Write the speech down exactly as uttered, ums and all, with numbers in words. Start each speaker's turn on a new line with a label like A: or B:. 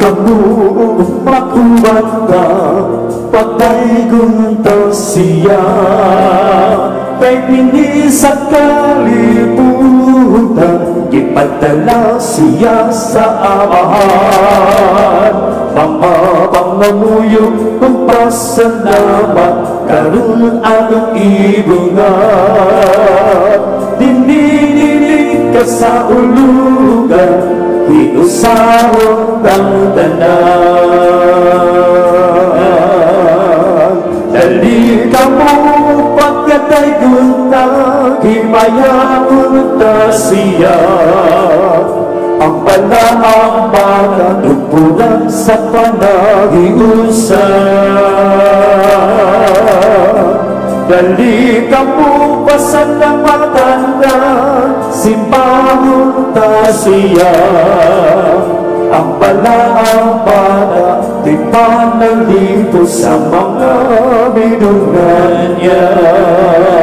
A: kamu makuwata patay gunta siya kay pini sa kalibutan ipadala siya sa amahan mamabang namuyok kung pasalamat karun ang ibungan dininilig ka sa ulugan hiusahon ang tanan dali ka mo pagkatay gunta himayawon ta siya ang palaang baka tupulan sa panagiusan dali ka mo pasalamatan na simbahon ta siya ang palaang baka di panalito sa mga binungan niya.